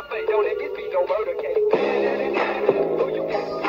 your face, don't let this be no murder case. Who you got?